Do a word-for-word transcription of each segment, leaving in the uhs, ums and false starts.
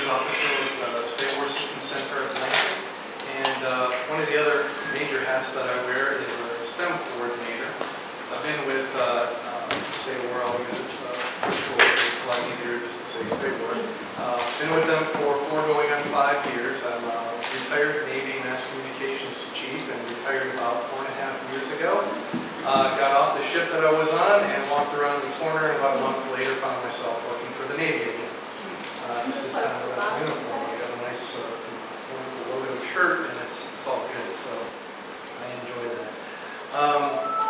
officer with the Space War Systems Center at Hampton. And uh, one of the other major hats that I wear is a STEM coordinator. I've been with uh, uh, Space War, I'll use it uh, virtual, it's a lot easier just to say Space War. Uh, been with them for four going on five years. I'm a retired Navy Mass Communications Chief and retired about four and a half years ago. Uh, got off the ship that I was on and walked around the corner, and about a month later found myself working for the Navy again. Uh, this is kind of a uniform. I got a nice uh, logo shirt, and it's, it's all good, so I enjoy that. Um,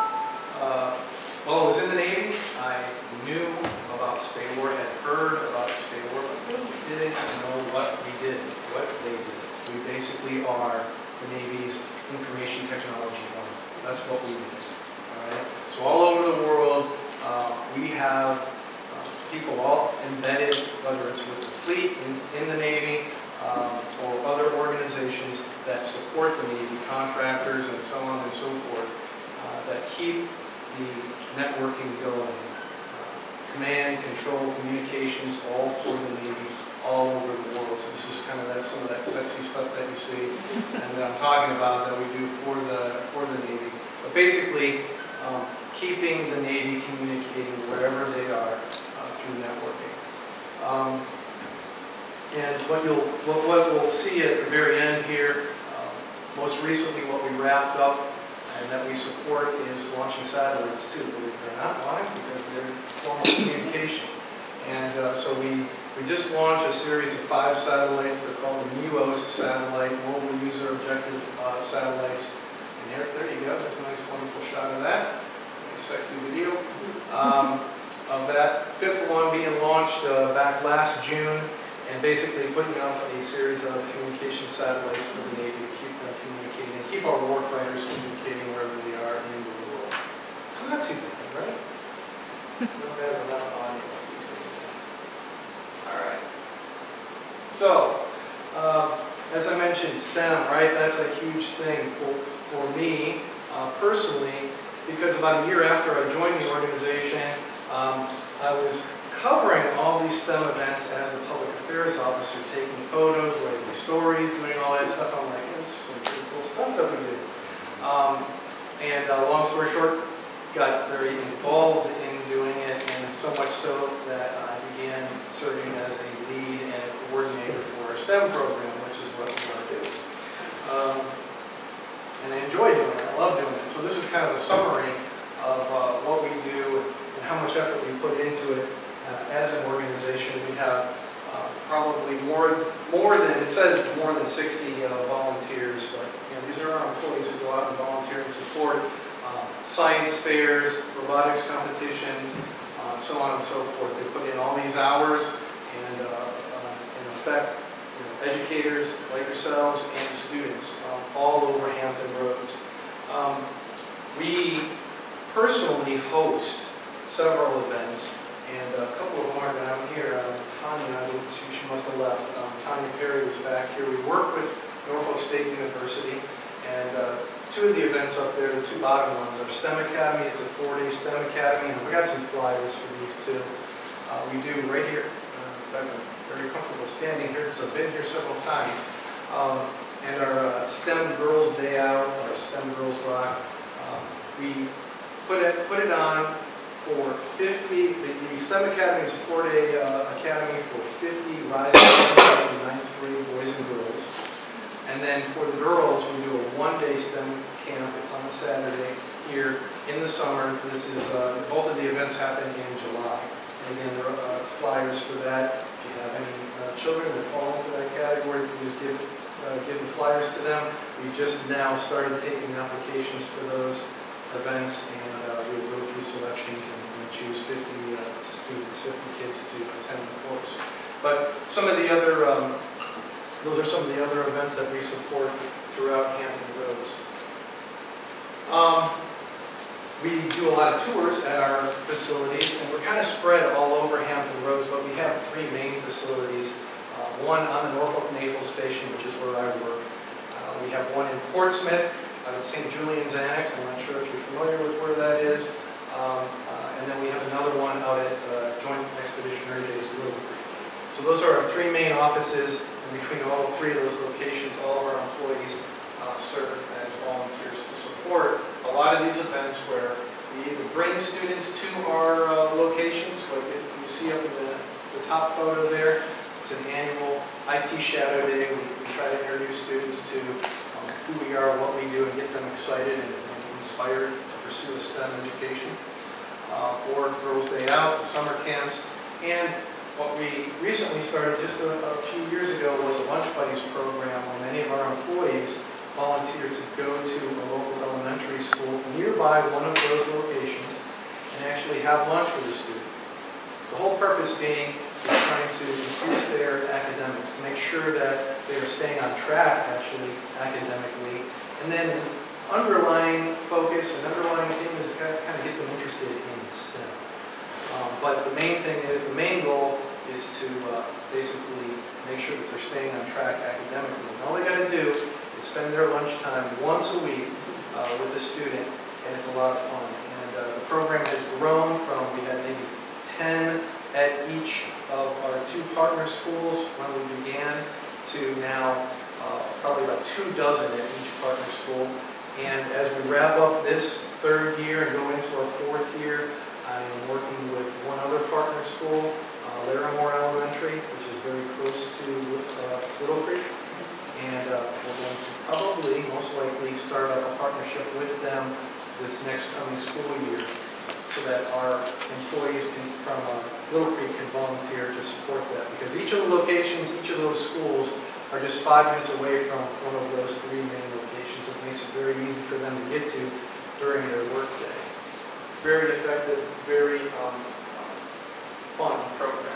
uh, while I was in the Navy, I knew about Space War, had heard about Space War, but really didn't know what we did, what they did. We basically are the Navy's information technology arm. That's what we do. All right? So all over the world, uh, we have uh, people all embedded, whether it's with the fleet in, in the Navy um, or other organizations that support the Navy, contractors and so on and so forth, uh, that keep the networking going. Uh, command, control, communications, all for the Navy, all over the world. So this is kind of that, some of that sexy stuff that you see and that I'm talking about that we do for the, for the Navy. But basically, um, keeping the Navy communicating wherever they are uh, through networking. Um, and what you'll, what, what we'll see at the very end here, um, most recently what we wrapped up and that we support is launching satellites too, believe it or not. Why? Because they're a form of communication. And uh, so we, we just launched a series of five satellites. They're called the M U O S satellite, Mobile User Objective uh, Satellites. And there, there you go. There's a nice, wonderful shot of that. Nice, sexy video um, of that. Fifth one being launched uh, back last June, and basically putting up a series of communication satellites for the Navy to keep them communicating, and keep our warfighters communicating wherever they are in the world. So not too bad, right? No bad without audio. All right. So, uh, as I mentioned, STEM, right? That's a huge thing for, for me uh, personally, because about a year after I joined the organization, um, I was covering all these STEM events as a public affairs officer, taking photos, writing stories, doing all that stuff. I'm like, that's some pretty cool stuff that we do. Um, and uh, long story short, got very involved in doing it, and so much so that I began serving as a lead and coordinator for our STEM program, which is what we want to do. Um, and I enjoy doing it. I love doing it. So this is kind of a summary of uh, what we do and how much effort we put into it uh, as an organization. We have uh, probably more, more than, it says more than sixty uh, volunteers, but you know, these are our employees who go out and volunteer and support uh, science fairs, robotics competitions, uh, so on and so forth. They put in all these hours, and uh, uh, in effect, you know, educators like yourselves and students um, all over Hampton Roads. Um, we personally host several events, and a couple of them are down here. Um, Tanya, I didn't see, she must have left. Um, Tanya Perry was back here. We work with Norfolk State University, and uh, two of the events up there, the two bottom ones, are STEM Academy. It's a four-day STEM Academy, and we got some flyers for these too. Uh, we do right here. Uh, in fact, I'm very comfortable standing here because I've been here several times. Um, and our uh, STEM Girls Day Out, our STEM Girls Rock, uh, we put it put it on for fifty. The, the STEM Academy is a four-day uh, academy for fifty rising ninth grade boys and girls. And then for the girls, we do a one-day STEM camp. It's on a Saturday here in the summer. This is uh, both of the events happen in July. And again, there are uh, flyers for that. If you have any uh, children that fall into that category, please give uh, give the flyers to them. We just now started taking applications for those events, and uh, we'll go through selections and, and choose fifty uh, students, fifty kids to attend the course. But some of the other um, Those are some of the other events that we support throughout Hampton Roads. Um, we do a lot of tours at our facilities, and we're kind of spread all over Hampton Roads, but we have three main facilities. Uh, one on the Norfolk Naval Station, which is where I work. Uh, we have one in Portsmouth, out at Saint Julian's Annex. I'm not sure if you're familiar with where that is. Um, uh, and then we have another one out at uh, Joint Expeditionary Base Little Creek. So those are our three main offices, and between all three of those locations, all of our employees uh, serve as volunteers to support a lot of these events where we either bring students to our uh, locations, like you see up in the, the top photo there. It's an annual I T Shadow Day. We, we try to introduce students to um, who we are, what we do, and get them excited and, and inspired to pursue a STEM education. Uh, or Girls Day Out, the summer camps, and what we recently started just a, a few years ago was a Lunch Buddies program where many of our employees volunteered to go to a local elementary school nearby one of those locations and actually have lunch with a student. The whole purpose being is trying to increase their academics, to make sure that they are staying on track actually academically, and then underlying focus and underlying thing is kind of get them interested in STEM. Um, but the main thing is, the main goal is to uh, basically make sure that they're staying on track academically. And all they got to do is spend their lunchtime once a week uh, with a student, and it's a lot of fun. And uh, the program has grown from, we had maybe ten at each of our two partner schools when we began, to now uh, probably about two dozen at each partner school. And as we wrap up this third year and go into our fourth year, I am working with one other partner school, uh, Larimore Elementary, which is very close to uh, Little Creek. And uh, we're going to probably, most likely, start up a partnership with them this next coming school year so that our employees can, from uh, Little Creek can volunteer to support that. Because each of the locations, each of those schools are just five minutes away from one of those three main locations. It makes it very easy for them to get to during their workday. Very effective, very um, fun program.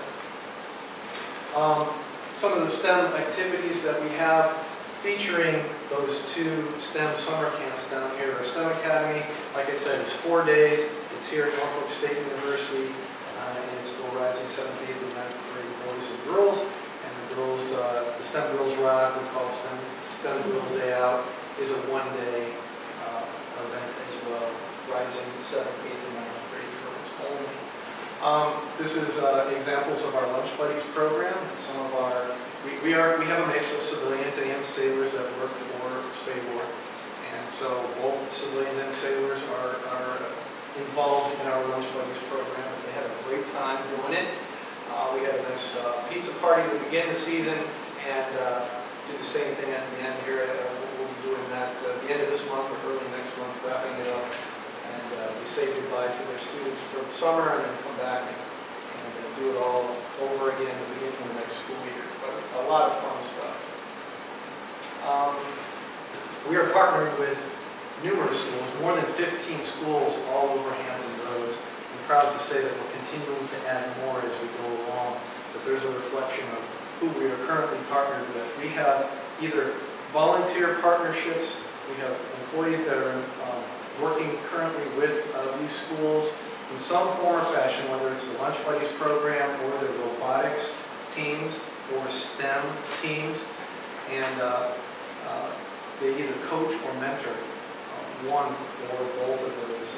Um, some of the STEM activities that we have featuring those two STEM summer camps down here. Our STEM Academy, like I said, it's four days. It's here at Norfolk State University, uh, and it's for rising seventh, eighth, and ninth grade boys and girls. And the girls, uh, the STEM Girls Rock, we call it STEM, STEM Girls Day Out, is a one-day uh, event as well, rising seventh, eighth, and ninth grade girls only. Um, this is uh, examples of our Lunch Buddies program. Some of our, we, we are, we have a mix of civilians and sailors that work for Spayboard, and so both civilians and sailors are, are involved in our Lunch Buddies program. They had a great time doing it. Uh, we had a nice uh, pizza party to begin the season, and uh, do the same thing at the end here. Uh, we'll be doing that uh, at the end of this month or early next month, wrapping it up. And uh, we say goodbye to their students for the summer, and then come back and, and uh, do it all over again at the beginning of the next school year. But a lot of fun stuff. Um, we are partnered with numerous schools, more than fifteen schools all over Hampton Roads. I'm proud to say that we're continuing to add more as we go along, but there's a reflection of who we are currently partnered with. We have either volunteer partnerships, we have employees that are um, working currently with uh, these schools in some form or fashion, whether it's the Lunch Buddies program or the robotics teams or STEM teams, and uh, uh, they either coach or mentor uh, one or both of those,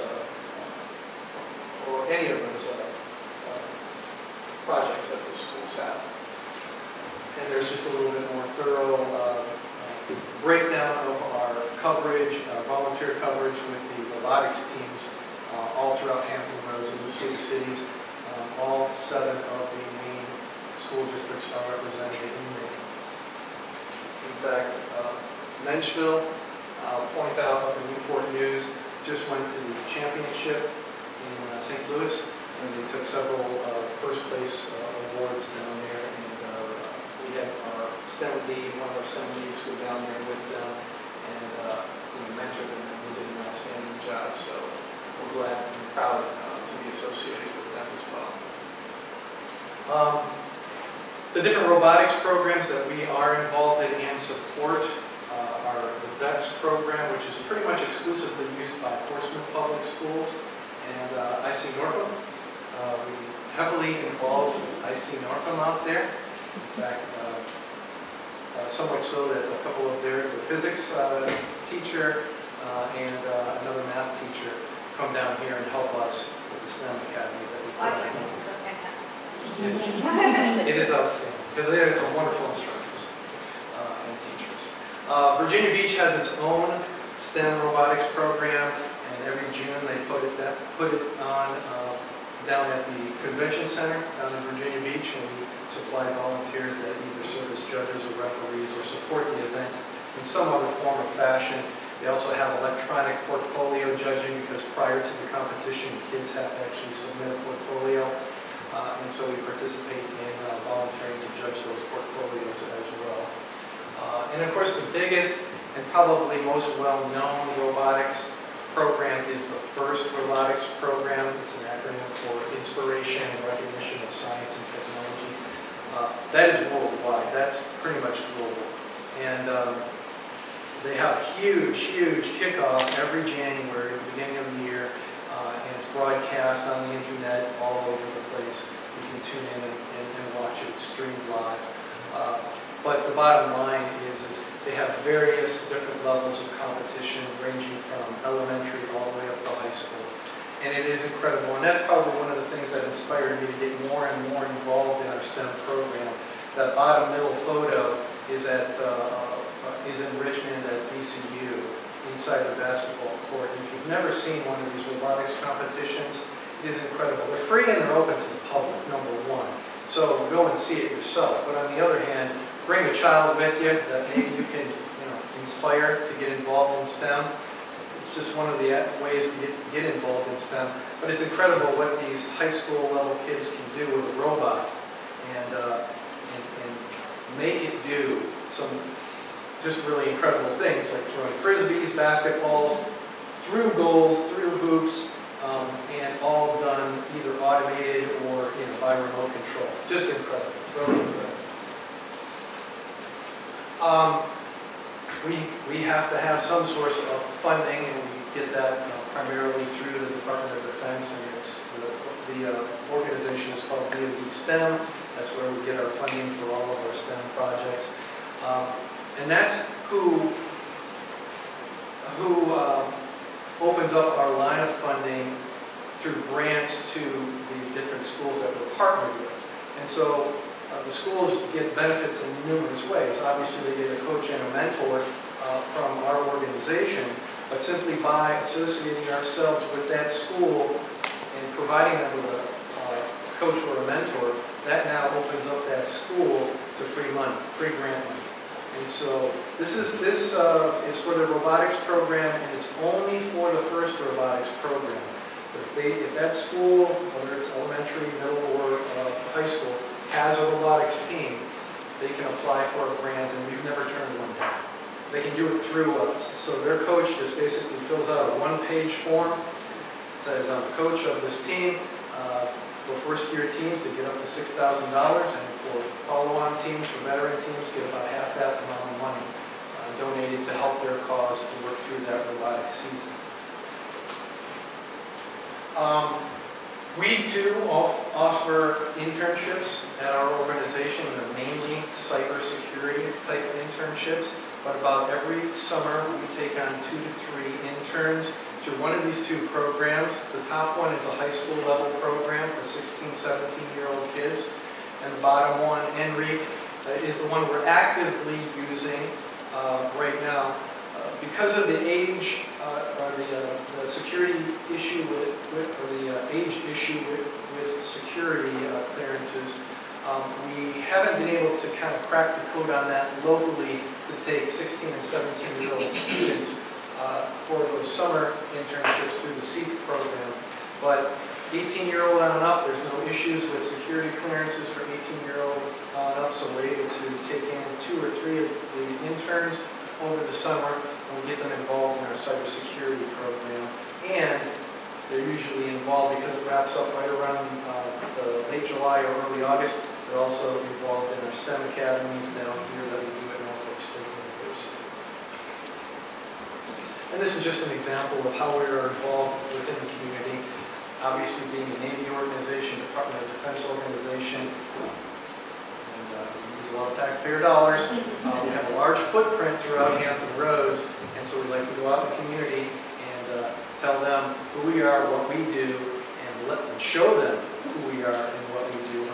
uh, or any of those uh, uh, projects that those schools have. And there's just a little bit more thorough uh, breakdown of our coverage, uh, volunteer coverage with the robotics teams uh, all throughout Hampton Roads, and you'll see the cities. Um, all seven of the main school districts are represented in Maine. In fact, uh, Menchville, I'll point out up in Newport News, just went to the championship in uh, Saint Louis, and they took several uh, first place uh, awards down there. And uh, we had our STEM lead, one of our STEM leads, go down there with them and uh, you know, mentor them, and we did an outstanding job. So we're glad and proud uh, to be associated with them as well. Um, the different robotics programs that we are involved in and support uh, are the V E X program, which is pretty much exclusively used by Portsmouth Public Schools and uh, I C Norcom. Uh, we heavily involved with I C Norcom out there. In fact, uh, uh, so much so that a couple of their the physics uh, teacher uh, and uh, another math teacher come down here and help us with the STEM Academy that we Oh, put this is so fantastic. It is, it is outstanding, because it's a wonderful instructors uh, and teachers. Uh, Virginia Beach has its own STEM robotics program, and every June they put it, that, put it on uh, down at the convention center down in Virginia Beach, and we supply volunteers that either serve as judges or referees or support the event in some other form or fashion. They also have electronic portfolio judging, because prior to the competition, the kids have to actually submit a portfolio. Uh, and so we participate in uh, volunteering to judge those portfolios as well. Uh, and of course, the biggest and probably most well-known robotics program is the FIRST robotics program. It's an acronym for Inspiration and Recognition of Science and Technology. Uh, that is worldwide. That's pretty much global. And um, they have a huge, huge kickoff every January at the beginning of the year. Uh, and it's broadcast on the internet all over the place. You can tune in and, and, and watch it streamed live. Uh, but the bottom line is, is they have various different levels of competition, ranging from elementary all the way up to high school. And it is incredible. And that's probably one of the things that inspired me to get more and more involved in our STEM program. That bottom middle photo is at uh, is in Richmond at V C U. Inside the basketball court. And if you've never seen one of these robotics competitions, it is incredible. They're free and they're open to the public, number one. So go and see it yourself. But on the other hand, bring a child with you that maybe you can you know, inspire to get involved in STEM. It's just one of the ways to get, get involved in STEM. But it's incredible what these high school level kids can do with a robot and, uh, and, and make it do some just really incredible things, like throwing frisbees, basketballs, through goals, through hoops, um, and all done either automated or you know, by remote control. Just incredible, really incredible. Um, we, we have to have some source of funding, and we get that you know, primarily through the Department of Defense, and it's the, the uh, organization is called D O D STEM. That's where we get our funding for all of our STEM projects. Um, And that's who, who uh, opens up our line of funding through grants to the different schools that we're partnered with. And so uh, the schools get benefits in numerous ways. Obviously, they get a coach and a mentor uh, from our organization, but simply by associating ourselves with that school and providing them with a uh, coach or a mentor, that now opens up that school to free money, free grant money. And so this is this uh, is for the robotics program, and it's only for the FIRST robotics program. But if they, if that school, whether it's elementary, middle, or uh, high school, has a robotics team, they can apply for a grant, and we've never turned one down. They can do it through us. So their coach just basically fills out a one-page form. It says, "I'm the coach of this team." Uh, For first-year teams, to get up to six thousand dollars, and for follow-on teams, for veteran teams, get about half that amount of money uh, donated to help their cause to work through that robotic season. Um, we, too, off offer internships at our organization. They're mainly cybersecurity type internships, but about every summer we take on two to three interns through one of these two programs. The top one is a high school level program for sixteen, seventeen year old kids. And the bottom one, N R E A P, uh, is the one we're actively using uh, right now. Uh, because of the age, uh, or the, uh, the security issue with, with or the uh, age issue with, with security uh, clearances, um, we haven't been able to kind of crack the code on that locally to take sixteen and seventeen year old students Uh, for those summer internships through the S E E P program. But eighteen year old on up, there's no issues with security clearances for eighteen year old on up, so we're able to take in two or three of the interns over the summer and we get them involved in our cybersecurity program. And they're usually involved, because it wraps up right around uh, the late July or early August, they're also involved in our STEM academies down here that we do at Norfolk State University. And this is just an example of how we are involved within the community. Obviously, being a Navy organization, Department of Defense organization, and uh, we use a lot of taxpayer dollars. Uh, we have a large footprint throughout Hampton Roads, and so we like to go out in the community and uh, tell them who we are, what we do, and let them show them who we are and what we do. And when we do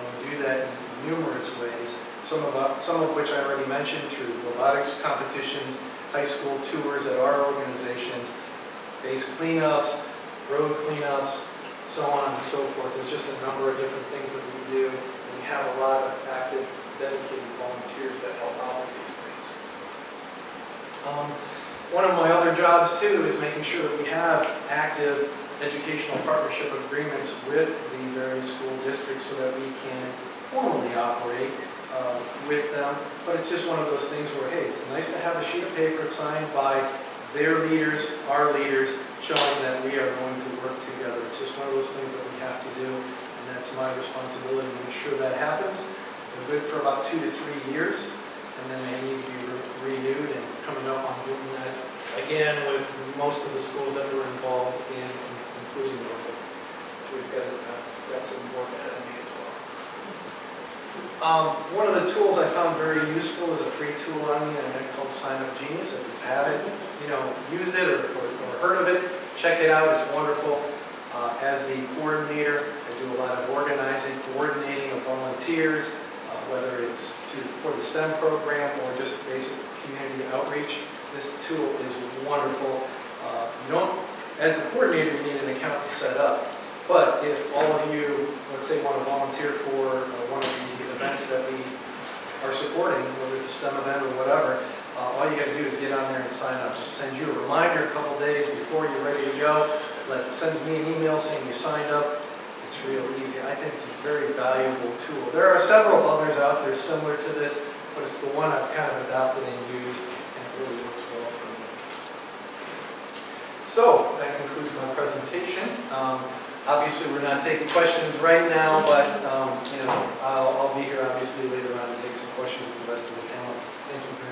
that in numerous ways, some of, uh, some of which I already mentioned through robotics competitions, high school tours at our organizations, base cleanups, road cleanups, so on and so forth. There's just a number of different things that we do. And we have a lot of active, dedicated volunteers that help out with these things. Um, one of my other jobs too is making sure that we have active educational partnership agreements with the various school districts so that we can formally operate uh, with them. But it's just one of those things where, hey, it's nice to have a sheet of paper signed by their leaders, our leaders, showing that we are going to work together. It's just one of those things that we have to do, and that's my responsibility to make sure that happens. They're good for about two to three years, and then they need to be re renewed, and coming up on doing that again with most of the schools that we're involved in, including Norfolk. So we've got, uh, got some work ahead of me as well. Um, one of the tools I found very useful is a free tool on the internet called Sign Up Genius. If you haven't, you know, used it or, or, or heard of it, check it out. It's wonderful. Uh, as the coordinator, I do a lot of organizing, coordinating of volunteers, uh, whether it's to, for the STEM program or just basic community outreach. This tool is wonderful. Uh, you don't, as the coordinator, you need an account to set up. But if all of you, let's say, want to volunteer for uh, one of the events that we are supporting, whether it's a STEM event or whatever, uh, all you got to do is get on there and sign up. It sends you a reminder a couple days before you're ready to go. Like, it sends me an email saying you signed up. It's real easy. I think it's a very valuable tool. There are several others out there similar to this, but it's the one I've kind of adopted and used, and it really works well for me. So, that concludes my presentation. Um, Obviously, we're not taking questions right now, but um, you know, I'll, I'll be here obviously later on to take some questions with the rest of the panel. Thank you very much.